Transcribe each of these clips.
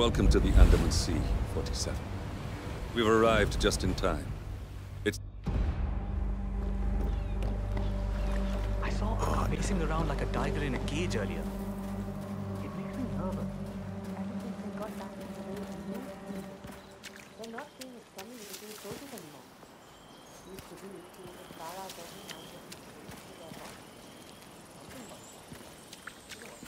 Welcome to the Andaman Sea, 47. We've arrived just in time. I saw her pacing around like a tiger in a cage earlier. It makes me nervous. Ever since they got back into the village in New Zealand, they're not seeing its community soldiers anymore. Used to be seeing the Sara burning out of the streets to their bodies. Something like that. You know what?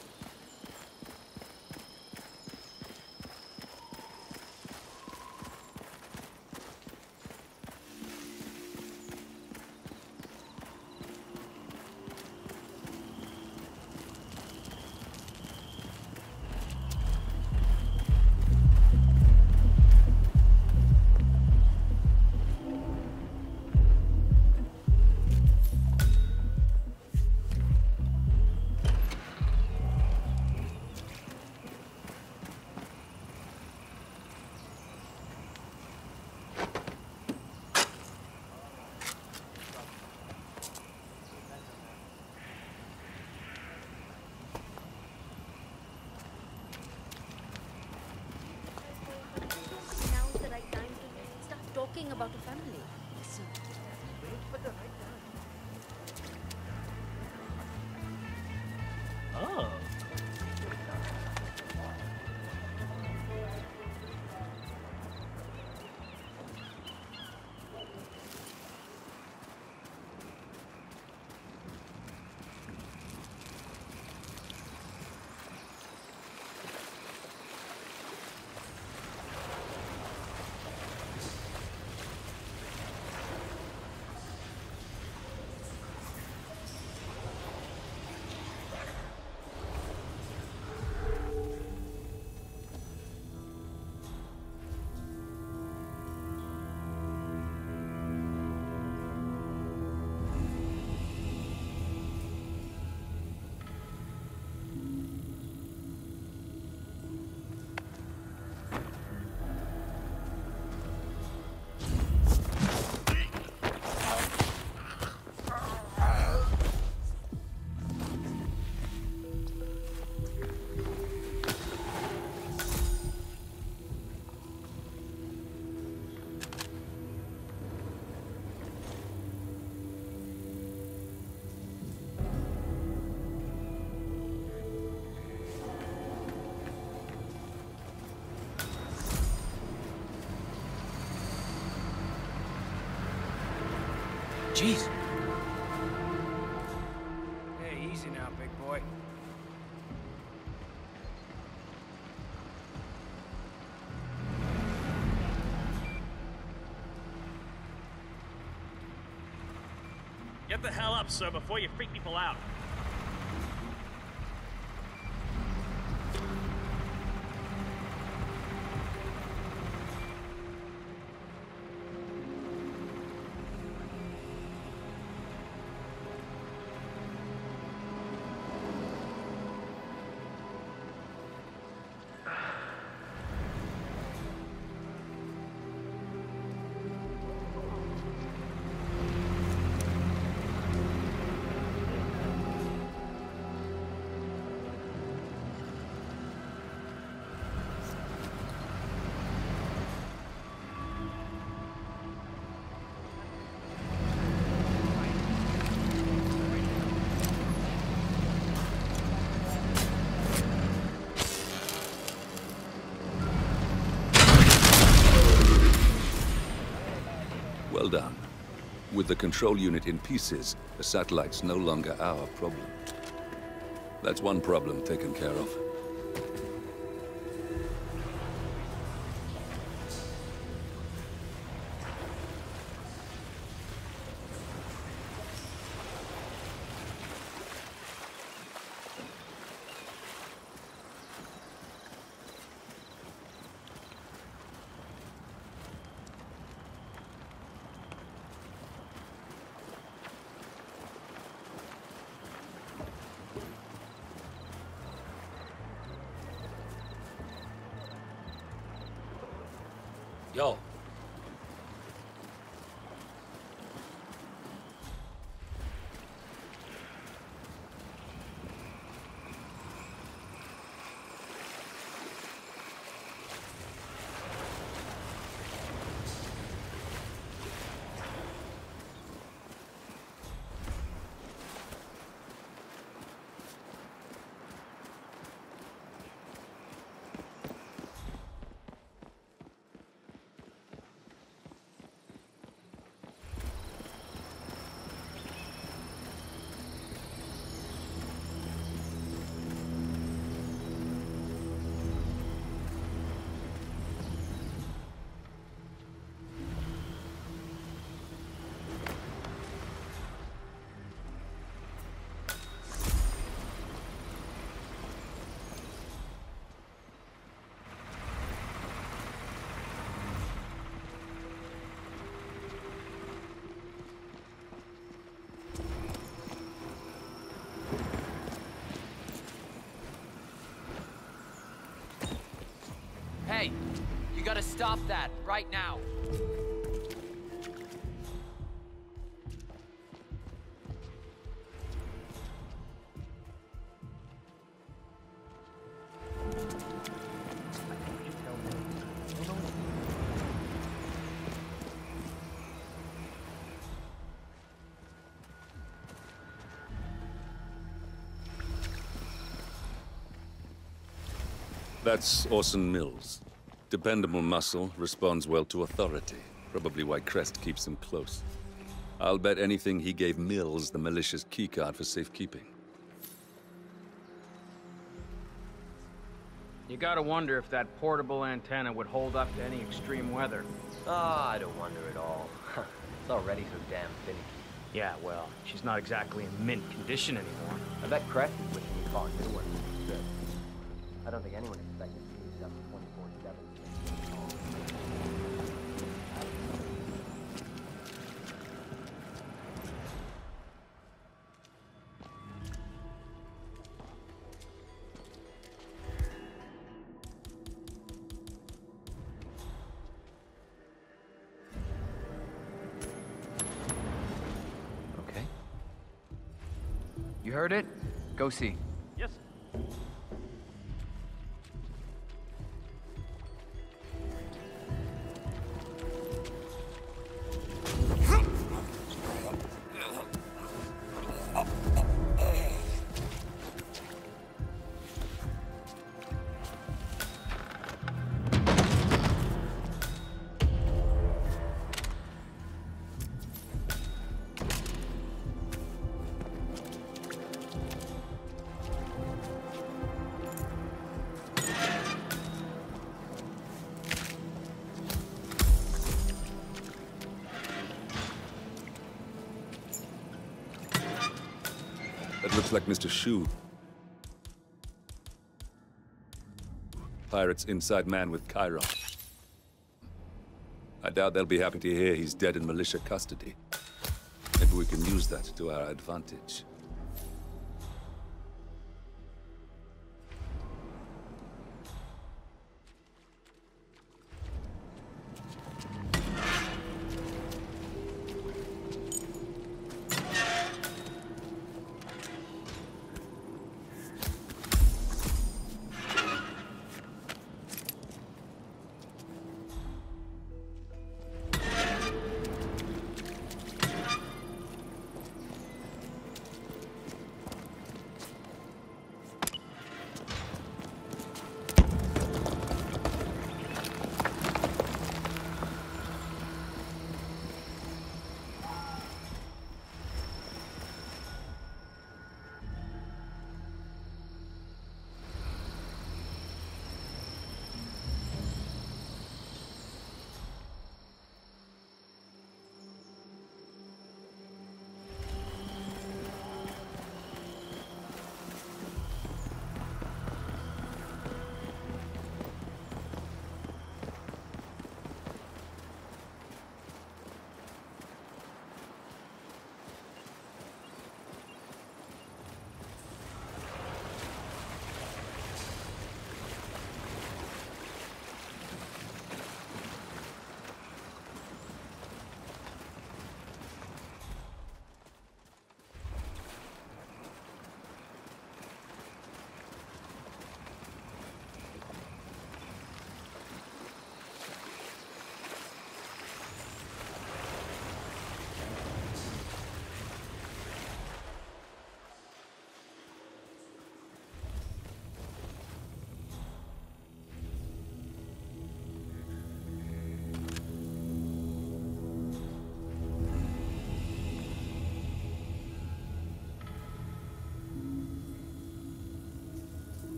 Now's the right time to start talking about a family. Listen, wait for the right time. Oh. Jeez. Hey, easy now, big boy. Get the hell up, sir, before you freak people out. Well done. With the control unit in pieces, the satellite's no longer our problem. That's one problem taken care of. Yo. gotta stop that, right now. That's Orson Mills. Dependable muscle, responds well to authority. Probably why Crest keeps him close. I'll bet anything he gave Mills the militia's keycard for safekeeping. You gotta wonder if that portable antenna would hold up to any extreme weather. Ah, I don't wonder at all. It's already so damn finicky. Yeah, well, she's not exactly in mint condition anymore. I bet Crest is wishing he bought new ones. Good. I don't think anyone expected to use stuff 24/7. Okay. You heard it? Go see. Yes. That looks like Mr. Shu. Pirate's inside man with Chiron. I doubt they'll be happy to hear he's dead in militia custody. Maybe we can use that to our advantage.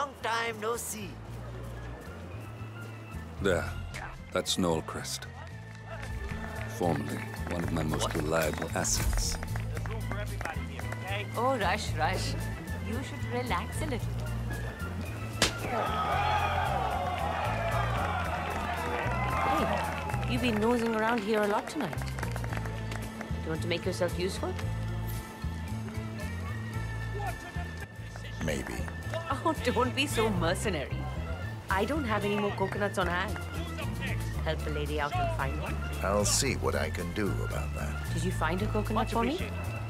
Long time no see. There. That's Knollcrest. Formerly one of my most reliable assets. Oh, Rush. You should relax a little. Hey, you've been nosing around here a lot tonight. Do you want to make yourself useful? Maybe. Oh, don't be so mercenary. I don't have any more coconuts on hand. Help a lady out and find one. I'll see what I can do about that. Did you find a coconut for me?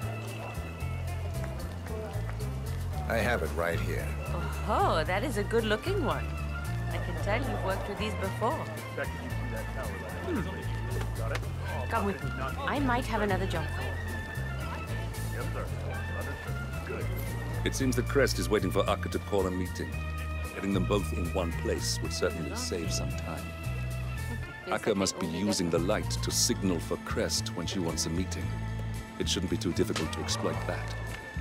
I have it right here. Oh, that is a good-looking one. I can tell you've worked with these before. Come with me. I might have another job for you. It seems that Crest is waiting for Akka to call a meeting. Getting them both in one place would certainly save some time. Akka must be using the light to signal for Crest when she wants a meeting. It shouldn't be too difficult to exploit that.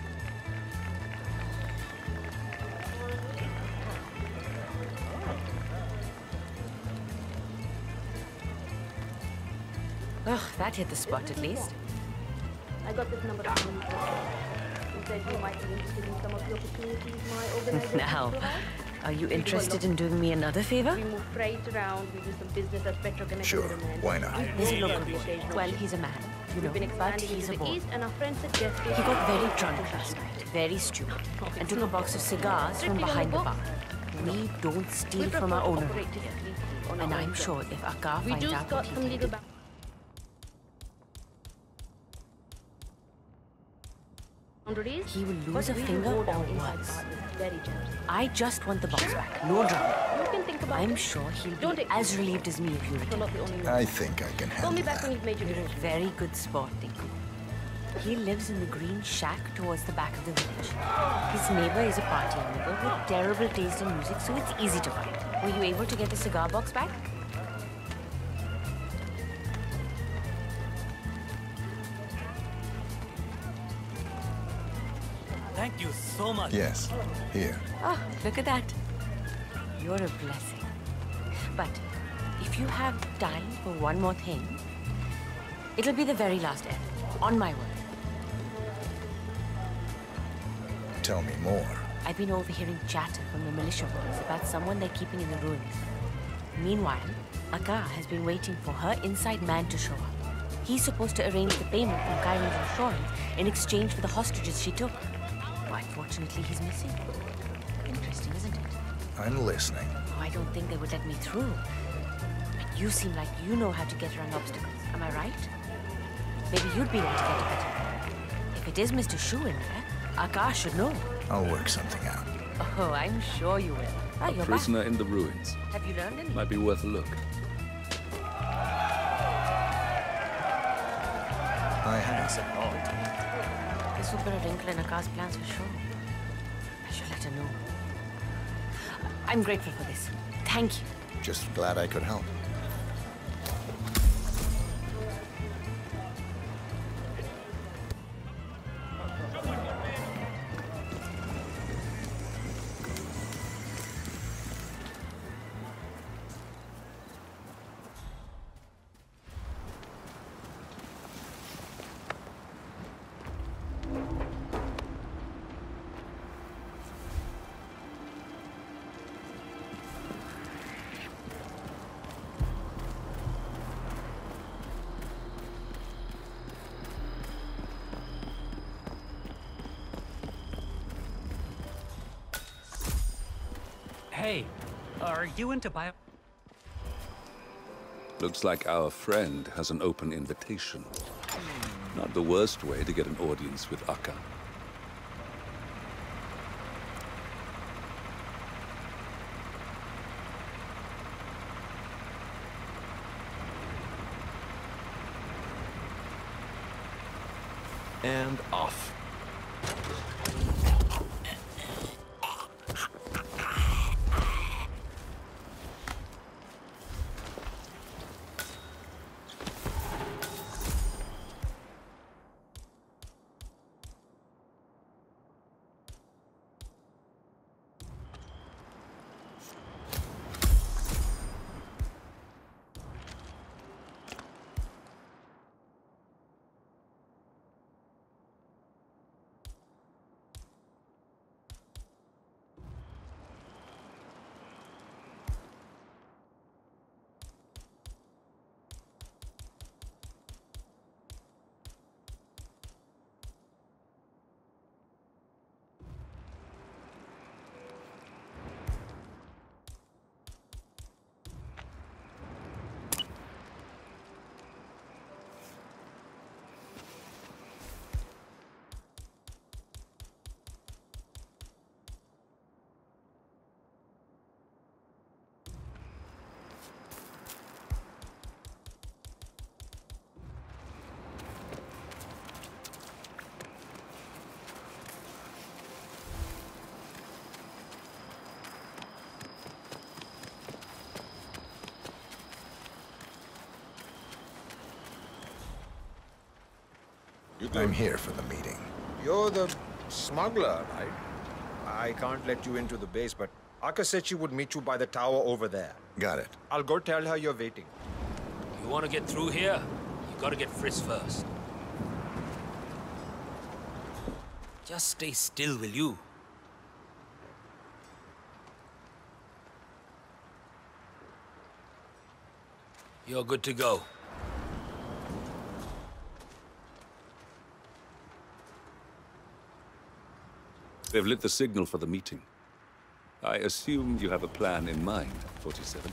Oh, that hit the spot at least. I got this number from him. He said you might be interested in some of the opportunities my organization Now, provides. are you interested in doing me another favor? We move freight around, we do some business at Petroconnect. Sure, why not? He's a local boy. Well, he's a man, you know, We've been but expanding he's a into the boy. east, and our friends suggested He got very drunk last night, very stupid, and took a box of cigars from behind the bar. We don't steal from our owner, and I'm sure if Akka We finds do out got what he some did, legal back. he will lose a finger or worse. I just want the box back, no drama. You can think about I'm it. sure he'll Don't be take as relieved as me if you You're return. not the only one. I think I can Call me handle back when that. you've made your You're a decision. very good sport, Tinku. He lives in the green shack towards the back of the village. His neighbor is a party animal with terrible taste in music, so it's easy to find. Were you able to get the cigar box back? Thank you so much. Yes, here. Oh, look at that. You're a blessing. But if you have time for one more thing, it'll be the very last end. On my word. Tell me more. I've been overhearing chatter from the militia boys about someone they're keeping in the ruins. Meanwhile, Akka has been waiting for her inside man to show up. He's supposed to arrange the payment from Kairin's insurance in exchange for the hostages she took. But unfortunately, he's missing. Interesting, isn't it? I'm listening. Oh, I don't think they would let me through. But you seem like you know how to get around obstacles. Am I right? Maybe you'd be able to get a better. If it is Mr. Shu in there, Akka should know. I'll work something out. Oh, I'm sure you will. Ah, you're back. Prisoner in the ruins. Have you learned anything? Might be worth a look. I have. This will put a wrinkle in Akka's plans for sure. I should let her know. I'm grateful for this. Thank you. Just glad I could help. Hey, are you into bio? Looks like our friend has an open invitation. Not the worst way to get an audience with Akka. And off. I'm here for the meeting. You're the smuggler, right? I can't let you into the base, but Aka said she would meet you by the tower over there. Got it. I'll go tell her you're waiting. You want to get through here? You gotta get Frisk first. Just stay still, will you? You're good to go. They've lit the signal for the meeting. I assume you have a plan in mind, 47.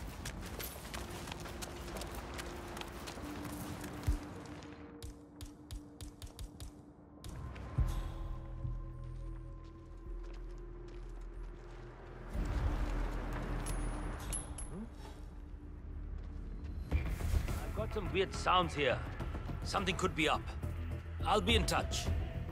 I've got some weird sounds here. Something could be up. I'll be in touch.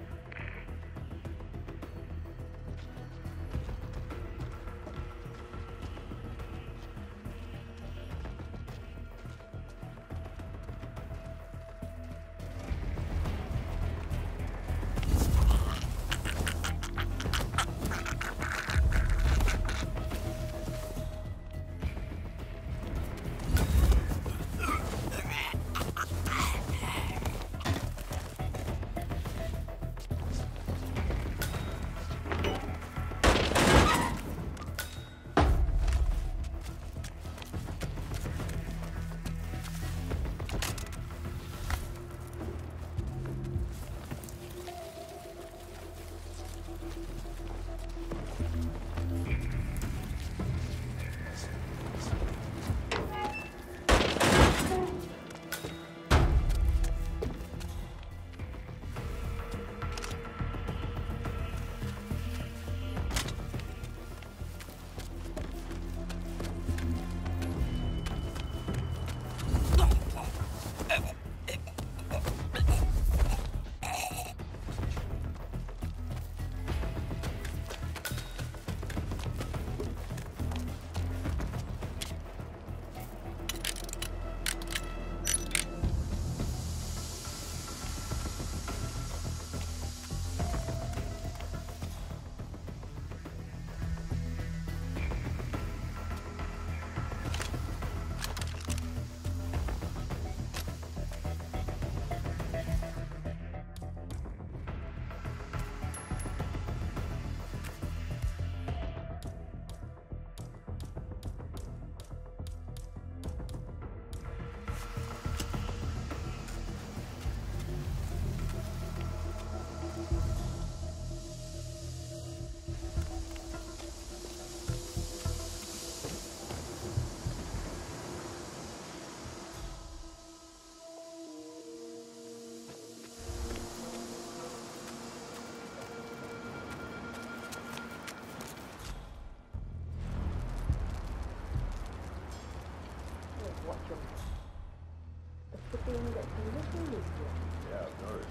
Yeah, I've noticed.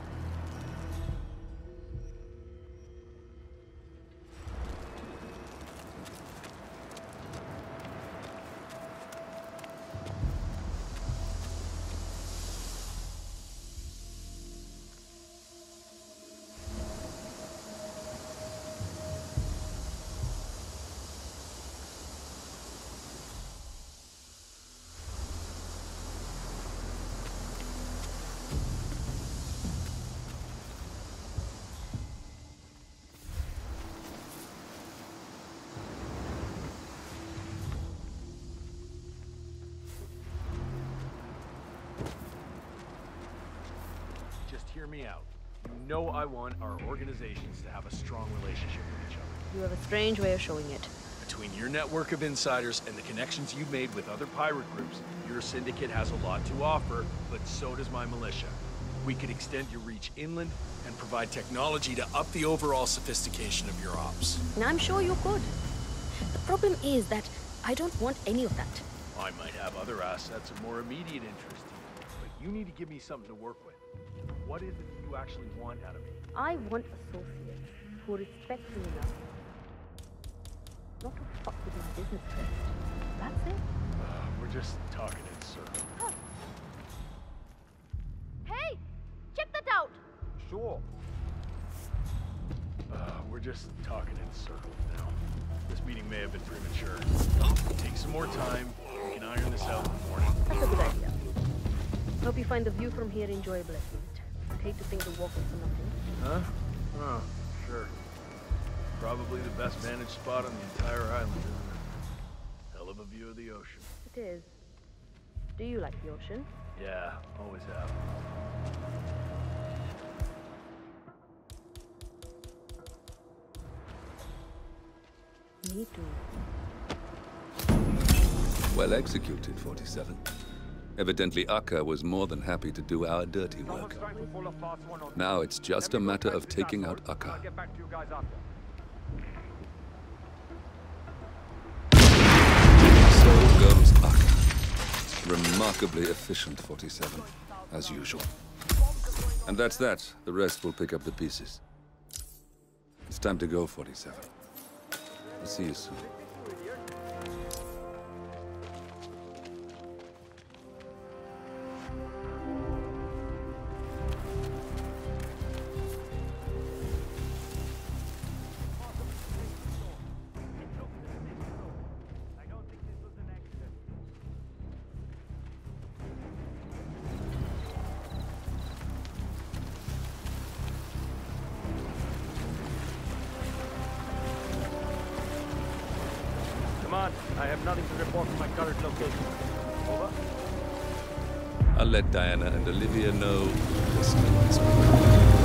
Just hear me out. You know I want our organizations to have a strong relationship with each other. You have a strange way of showing it. Between your network of insiders and the connections you've made with other pirate groups, your syndicate has a lot to offer, but so does my militia. We could extend your reach inland and provide technology to up the overall sophistication of your ops. I'm sure you could. The problem is that I don't want any of that. I might have other assets of more immediate interest to you, but you need to give me something to work with. What is it that you actually want out of me? I want associates who respect me enough not to fuck with my business first. That's it. We're just talking in circles. Hey! Check that out! sure. We're just talking in circles now. This meeting may have been premature. Take some more time. We can iron this out in the morning. That's a good idea. Hope you find the view from here enjoyable at least. I'd hate to think the walk was for nothing. Huh? Oh, sure. Probably the best managed spot on the entire island, isn't it? Hell of a view of the ocean. It is. Do you like the ocean? Yeah, always have. Me too. Well executed, 47. Evidently, Akka was more than happy to do our dirty work. Now it's just a matter of taking out Akka. So goes Akka. Remarkably efficient, 47, as usual. And that's that. The rest will pick up the pieces. It's time to go, 47. I'll see you soon. Command, I have nothing to report from my current location. Over. I'll let Diana and Olivia know.